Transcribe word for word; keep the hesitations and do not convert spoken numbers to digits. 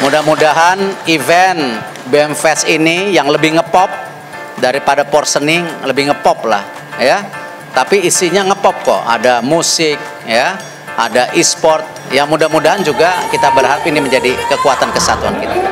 mudah-mudahan event B M Fest ini yang lebih ngepop daripada portioning, lebih ngepop lah ya. Tapi isinya ngepop kok, ada musik ya, ada e-sport. Ya mudah-mudahan juga kita berharap ini menjadi kekuatan kesatuan kita.